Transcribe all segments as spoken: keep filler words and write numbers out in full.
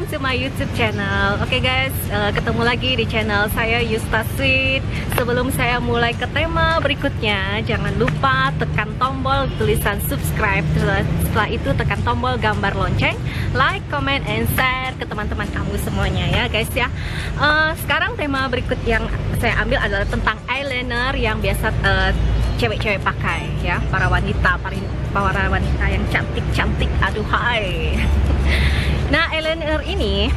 welcome to my YouTube channel. Oke okay guys, uh, ketemu lagi di channel saya Yusta Sweet. Sebelum saya mulai ke tema berikutnya, jangan lupa tekan tombol tulisan subscribe. Setelah itu tekan tombol gambar lonceng, like, comment, and share ke teman-teman kamu semuanya ya guys ya. Uh, sekarang tema berikut yang saya ambil adalah tentang eyeliner yang biasa uh, cewek-cewek pakai ya, para wanita, para, para wanita yang cantik-cantik, aduh hai. Nah, eyeliner ini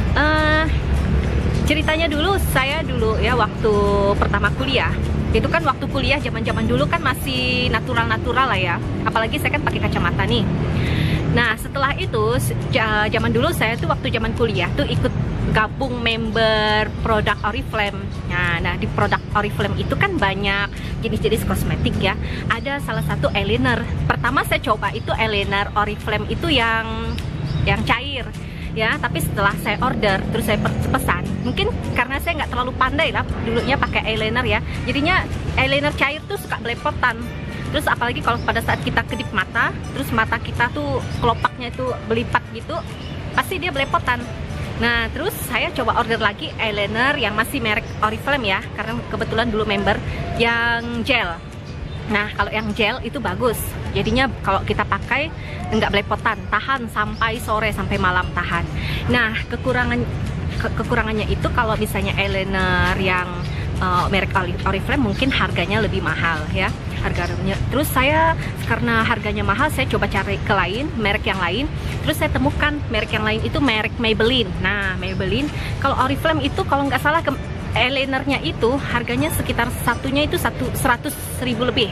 uh, ceritanya dulu saya dulu ya waktu pertama kuliah. Itu kan waktu kuliah zaman-zaman dulu kan masih natural-natural lah ya. Apalagi saya kan pakai kacamata nih. Nah, setelah itu zaman dulu saya tuh waktu zaman kuliah tuh ikut gabung member produk Oriflame. Nah, nah di produk Oriflame itu kan banyak jenis-jenis kosmetik ya. Ada salah satu eyeliner. Pertama saya coba itu eyeliner Oriflame itu yang yang cair ya, tapi setelah saya order terus saya pesan, mungkin karena saya nggak terlalu pandai lah dulunya pakai eyeliner ya, jadinya eyeliner cair tuh suka belepotan. Terus apalagi kalau pada saat kita kedip mata, terus mata kita tuh kelopaknya itu belipat gitu, pasti dia belepotan. Nah, terus saya coba order lagi eyeliner yang masih merek Oriflame ya, karena kebetulan dulu member yang gel. Nah, kalau yang gel itu bagus. Jadinya kalau kita pakai nggak belepotan, tahan sampai sore, sampai malam tahan. Nah, kekurangan ke, kekurangannya itu kalau misalnya eyeliner yang uh, merek Oriflame mungkin harganya lebih mahal ya. Harganya. Terus saya karena harganya mahal, saya coba cari ke lain, merek yang lain. Terus saya temukan merek yang lain itu merek Maybelline. Nah, Maybelline kalau Oriflame itu kalau nggak salah ke eyelinernya itu harganya sekitar satunya itu satu seratus ribu lebih,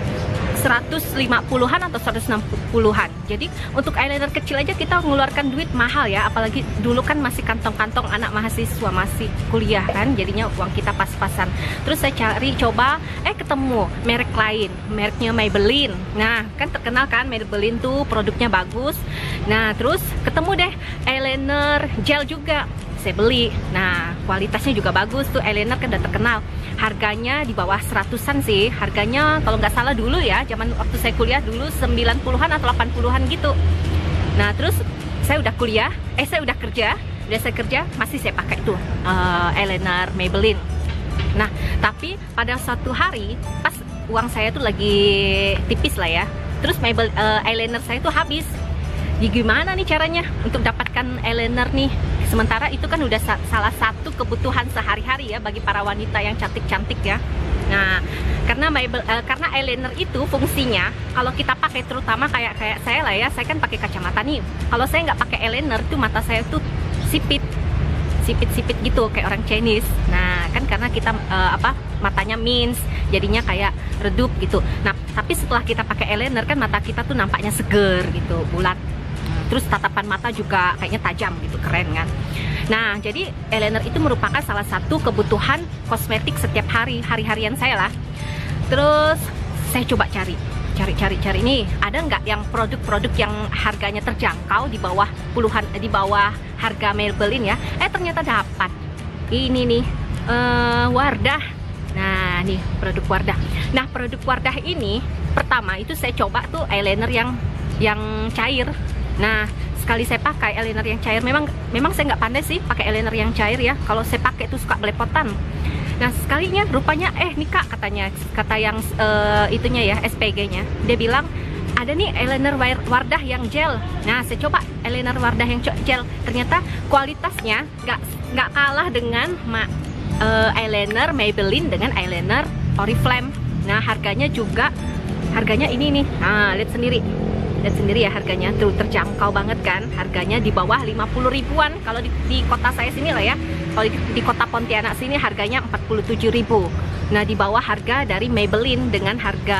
seratus lima puluhan atau seratus enam puluhan. Jadi untuk eyeliner kecil aja kita mengeluarkan duit mahal ya, apalagi dulu kan masih kantong-kantong anak mahasiswa, masih kuliah kan, jadinya uang kita pas-pasan. Terus saya cari coba, eh ketemu merek lain, mereknya Maybelline. Nah, kan terkenal kan Maybelline tuh produknya bagus. Nah, terus ketemu deh eyeliner gel juga, saya beli. Nah, kualitasnya juga bagus tuh, eyeliner kan udah terkenal. Harganya di bawah seratusan sih. Harganya kalau nggak salah dulu ya, zaman waktu saya kuliah dulu sembilan puluhan atau delapan puluhan gitu. Nah, terus saya udah kuliah, eh saya udah kerja, udah saya kerja masih saya pakai tuh uh, eyeliner Maybelline. Nah, tapi pada suatu hari pas uang saya tuh lagi tipis lah ya, terus Maybelline uh, eyeliner saya tuh habis. Ya gimana nih caranya untuk dapatkan eyeliner nih? Sementara itu kan udah sa salah satu kebutuhan sehari-hari ya bagi para wanita yang cantik-cantik ya. Nah, karena Maybelline, uh, karena eyeliner itu fungsinya kalau kita pakai, terutama kayak kayak saya lah ya, saya kan pakai kacamata nih. Kalau saya nggak pakai eyeliner tuh mata saya tuh sipit, sipit-sipit gitu kayak orang Chinese. Nah, kan karena kita uh, apa matanya means, jadinya kayak redup gitu. Nah, tapi setelah kita pakai eyeliner kan mata kita tuh nampaknya seger gitu, bulat. Terus tatapan mata juga kayaknya tajam gitu, keren kan. Nah, jadi eyeliner itu merupakan salah satu kebutuhan kosmetik setiap hari, hari-harian saya lah. Terus saya coba cari, cari-cari cari nih, ada nggak yang produk-produk yang harganya terjangkau di bawah puluhan, di bawah harga Maybelline ya. Eh ternyata dapat. Ini nih, uh, Wardah. Nah, nih produk Wardah. Nah, produk Wardah ini pertama itu saya coba tuh eyeliner yang yang cair. Nah, sekali saya pakai eyeliner yang cair, memang memang saya nggak pandai sih pakai eyeliner yang cair ya. Kalau saya pakai itu suka belepotan. Nah, sekalinya rupanya eh nih Kak, katanya, kata yang uh, itunya ya, S P G-nya, dia bilang ada nih eyeliner Wardah yang gel. Nah, saya coba eyeliner Wardah yang gel, ternyata kualitasnya nggak nggak kalah dengan ma, uh, eyeliner Maybelline dengan eyeliner Oriflame. Nah, harganya juga harganya ini nih. Nah, lihat sendiri. Lihat sendiri ya harganya, tuh terjangkau banget kan, harganya di bawah lima puluh ribuan kalau di, di kota saya sini lah ya. Kalau di, di kota Pontianak sini harganya empat puluh tujuh ribu. Nah, di bawah harga dari Maybelline dengan harga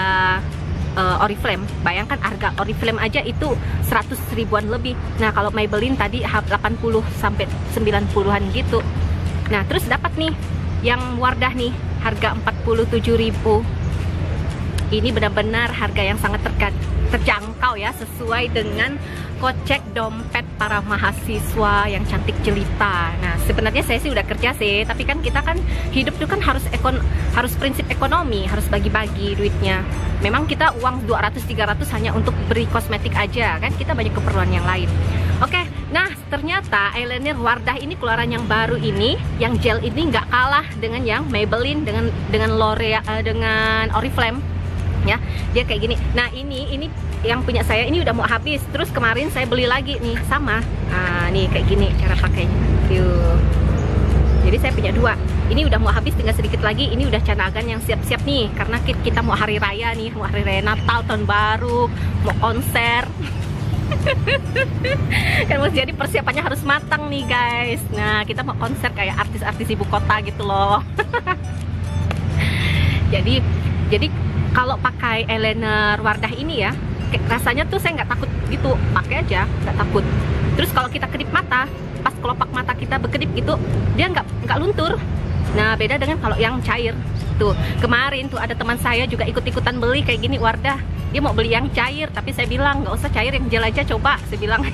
uh, Oriflame. Bayangkan harga Oriflame aja itu seratus ribuan lebih. Nah, kalau Maybelline tadi delapan puluh sampai sembilan puluhan gitu. Nah, terus dapat nih yang Wardah nih, harga empat puluh tujuh ribu. Ini benar-benar harga yang sangat terjangkau terjangkau ya, sesuai dengan kocek dompet para mahasiswa yang cantik jelita. Nah, sebenarnya saya sih udah kerja sih, tapi kan kita kan hidup tuh kan harus ekon harus prinsip ekonomi, harus bagi-bagi duitnya. Memang kita uang dua ratus tiga ratus hanya untuk beli kosmetik aja kan, kita banyak keperluan yang lain. Oke, nah ternyata eyeliner Wardah ini keluaran yang baru ini, yang gel ini nggak kalah dengan yang Maybelline, dengan dengan L'Oreal, uh, dengan Oriflame, ya. Dia kayak gini. Nah ini ini yang punya saya ini udah mau habis. Terus kemarin saya beli lagi nih sama. Nah nih kayak gini cara pakainya. Yuk. Jadi saya punya dua. Ini udah mau habis, tinggal sedikit lagi. Ini udah canagan yang siap-siap nih, karena kita mau hari raya nih, mau hari raya Natal, tahun baru, mau konser. Kan harus, jadi persiapannya harus matang nih guys. Nah kita mau konser kayak artis-artis ibu kota gitu loh. jadi jadi kalau pakai eyeliner Wardah ini ya, rasanya tuh saya nggak takut gitu, pakai aja nggak takut. Terus kalau kita kedip mata, pas kelopak mata kita berkedip gitu, dia nggak nggak luntur. Nah beda dengan kalau yang cair. Tuh kemarin tuh ada teman saya juga ikut-ikutan beli kayak gini Wardah. Dia mau beli yang cair, tapi saya bilang nggak usah cair, yang gel aja coba, saya bilang.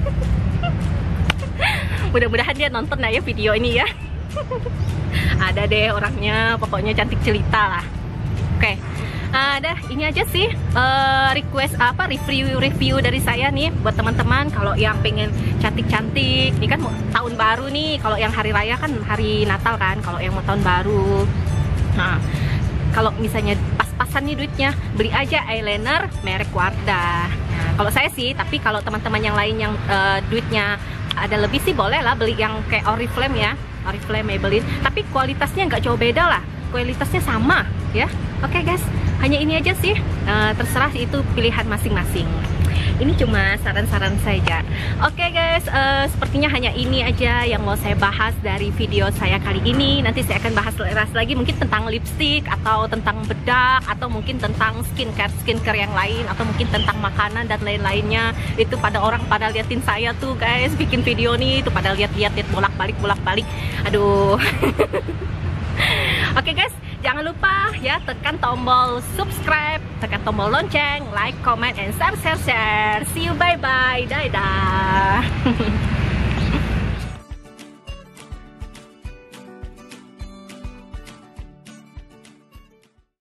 Mudah-mudahan dia nonton ya video ini ya. Ada deh orangnya, pokoknya cantik jelita lah. Oke, ada ini aja sih uh, request apa review-review dari saya nih buat teman-teman. Kalau yang pengen cantik-cantik, ini kan mau tahun baru nih. Kalau yang hari raya kan hari Natal kan. Kalau yang mau tahun baru, nah kalau misalnya pas-pasan nih duitnya, beli aja eyeliner merek Wardah. Nah, kalau saya sih, tapi kalau teman-teman yang lain yang uh, duitnya ada lebih sih boleh lah beli yang kayak Oriflame ya, Oriflame, Maybelline. Tapi kualitasnya nggak jauh beda lah, kualitasnya sama ya. Oke okay, guys, hanya ini aja sih, uh, terserah itu pilihan masing-masing. Ini cuma saran-saran saja. Oke okay guys, uh, sepertinya hanya ini aja yang mau saya bahas dari video saya kali ini. Nanti saya akan bahas lagi mungkin tentang lipstick, atau tentang bedak, atau mungkin tentang skincare skincare yang lain, atau mungkin tentang makanan dan lain-lainnya. Itu pada orang pada liatin saya tuh guys bikin video nih, itu pada lihat-lihat bolak-balik bolak-balik. Aduh. Oke okay guys, jangan lupa ya tekan tombol subscribe, tekan tombol lonceng, like, comment, and share, share, share. See you, bye bye, dadah.